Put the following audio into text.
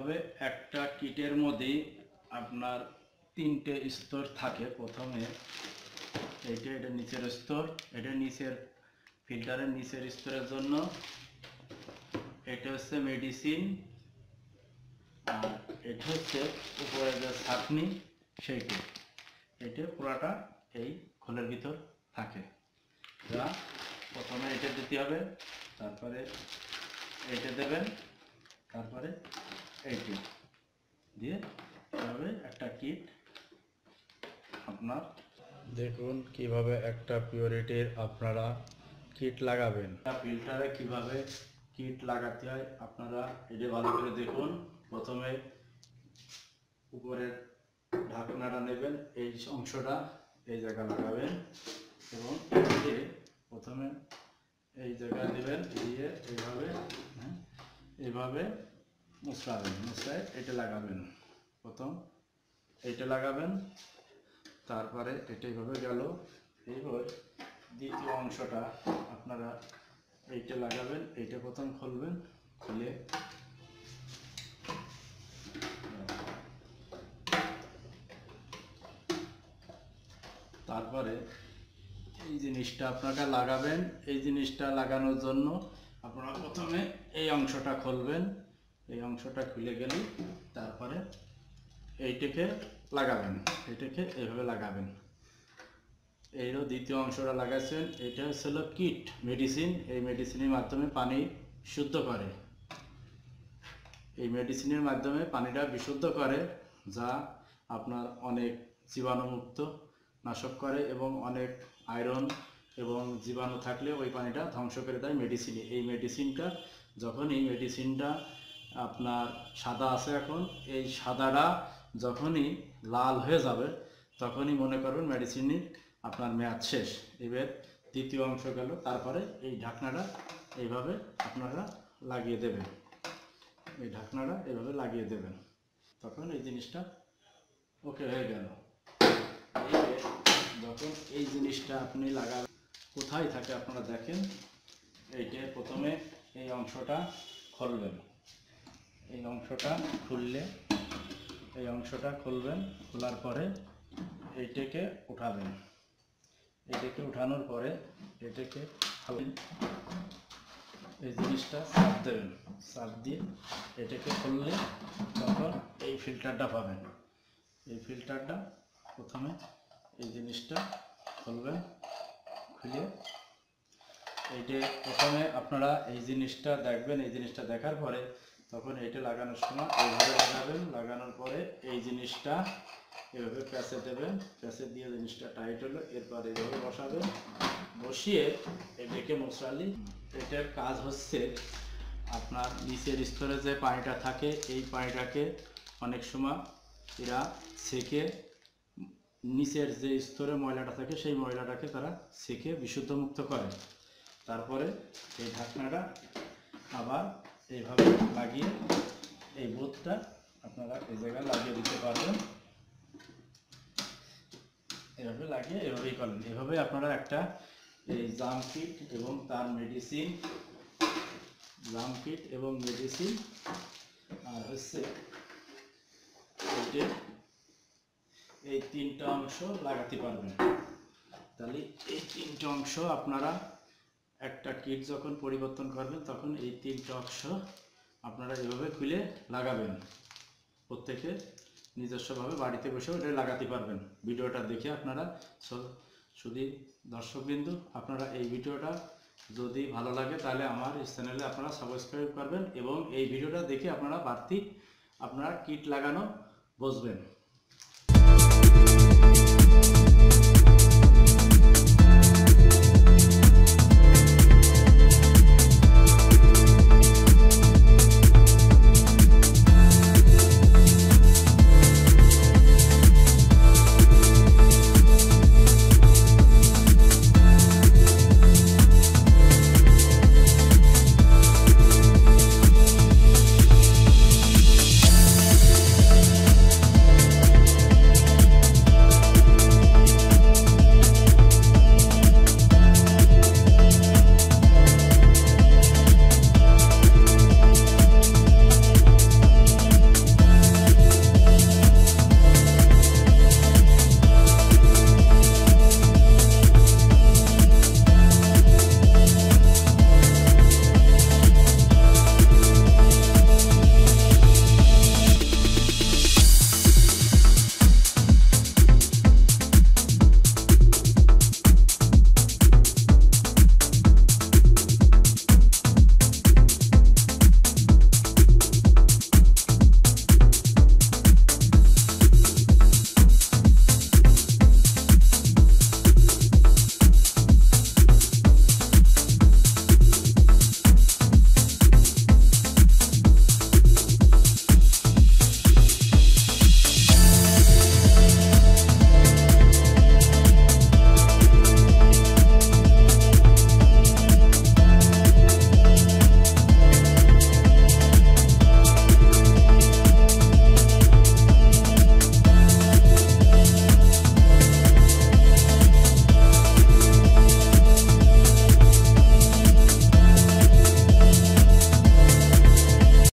এইভাবে একটা কিটের মধ্যে আপনার তিনটে স্তর থাকে। প্রথমে এটা নিচের স্তর, এটা নিচের ফিল্টারের নিচের স্তরের জন্য, এটা হচ্ছে মেডিসিন, আর এটা হচ্ছে উপরে যে ছাঁকনি সেইটা। এটা পুরাটা এই খোলের ভিতর থাকে। যা প্রথমে এটা দিতে হবে, তারপরে এইটা দেবেন, তারপরে এইটা দিয়ে এভাবে একটা কিট আপনার দেখুন কিভাবে একটা পিউরিটির আপনারা কিট লাগাবেন। ফিল্টারে কিভাবে কিট লাগাতে হয় আপনারা এটা ভালো করে দেখুন। প্রথমে উপরের ঢাকনাটা নেবেন, এই অংশটা এই জায়গায় লাগাবেন এবং প্রথমে এই জায়গায় দেবেন, দিয়ে এইভাবে এইভাবে মুছড়াবেন, মুছড়ায় এটা লাগাবেন। প্রথম এইটা লাগাবেন, তারপরে এটা এইভাবে গেল। এইভাবে দ্বিতীয় অংশটা আপনারা এইটা লাগাবেন, এইটা প্রথম খুলবেন, খুলে তারপরে এই জিনিসটা আপনারা লাগাবেন। এই জিনিসটা লাগানোর জন্য আপনারা প্রথমে এই অংশটা খুলবেন, এই অংশটা খুলে গেলে তারপরে এইটাকে লাগাবেন, এইটাকে এইভাবে লাগাবেন। এইরও দ্বিতীয় অংশটা লাগাচ্ছেন। এটা হচ্ছিল কিট মেডিসিন। এই মেডিসিনের মাধ্যমে পানি শুদ্ধ করে, এই মেডিসিনের মাধ্যমে পানিটা বিশুদ্ধ করে, যা আপনার অনেক জীবাণুমুক্ত নাশক করে এবং অনেক আয়রন এবং জীবাণু থাকলে ওই পানিটা ধ্বংস করে দেয় মেডিসিনে। এই মেডিসিনটা যখনই মেডিসিনটা আপনার সাদা আছে, এখন এই সাদাটা যখনই লাল হয়ে যাবে তখনই মনে করবেন মেডিসিনের আপনার মেয়াদ শেষ। এবার দ্বিতীয় অংশ গেল, তারপরে এই ঢাকনাটা এইভাবে আপনারা লাগিয়ে দেবেন, এই ঢাকনাটা এইভাবে লাগিয়ে দেবেন, তখন এই জিনিসটা ওকে হয়ে গেল। যখন এই জিনিসটা আপনি লাগাবেন, কোথায় থাকে আপনারা দেখেন। এইটা প্রথমে এই অংশটা খুলবেন, এই অংশটা খুললে এই অংশটা খুলবেন, খোলার পরে এইটাকে উঠাবেন, এটাকে উঠানোর পরে এটাকে এই জিনিসটা চাপ দেবেন, চাপ দিয়ে এটাকে খুললে তখন এই ফিল্টারটা পাবেন। এই ফিল্টারটা প্রথমে এই জিনিসটা খুলবেন, খুলে এইটা প্রথমে আপনারা এই জিনিসটা দেখবেন। এই জিনিসটা দেখার পরে তখন এইটা লাগানোর সময় এইভাবে লাগাবেন, লাগানোর পরে এই জিনিসটা এভাবে প্যাঁচে দেবেন, প্যাঁচে দিয়ে জিনিসটা টাইট হলো, এরপর এইভাবে বসাবেন, বসিয়ে এটাকে মশালি। এটার কাজ হচ্ছে আপনার নিচের স্তরে যে পানিটা থাকে, এই পানিটাকে অনেক সময় এরা সেকে নিচের যে স্তরে ময়লাটা থাকে সেই ময়লাটাকে তারা সেকে বিশুদ্ধ মুক্ত করে। তারপরে এই ঢাকনাটা আবার এইভাবে লাগিয়ে এই বোতটা আপনারা এই জায়গায় লাগিয়ে দিতে পারবেন। এভাবে লাগিয়ে এভাবেই করেন। এভাবে আপনারা একটা এই জাম কিট এবং তার মেডিসিন, জাম কিট এবং মেডিসিন আর হচ্ছে এই তিনটা অংশ লাগাতে পারবেন। তাহলে এই তিনটা অংশ আপনারা একটা কিট যখন পরিবর্তন করবেন তখন এই তিনটা অংশ আপনারা এভাবে খুলে লাগাবেন। প্রত্যেকে নিজস্বভাবে বাড়িতে বসেও এটা লাগাতে পারবেন। ভিডিওটা দেখে আপনারা শুধু দর্শকবৃন্দ, আপনারা এই ভিডিওটা যদি ভালো লাগে তাহলে আমার এই চ্যানেলে আপনারা সাবস্ক্রাইব করবেন এবং এই ভিডিওটা দেখে আপনারা বাড়তি আপনারা কিট লাগানো বুঝবেন।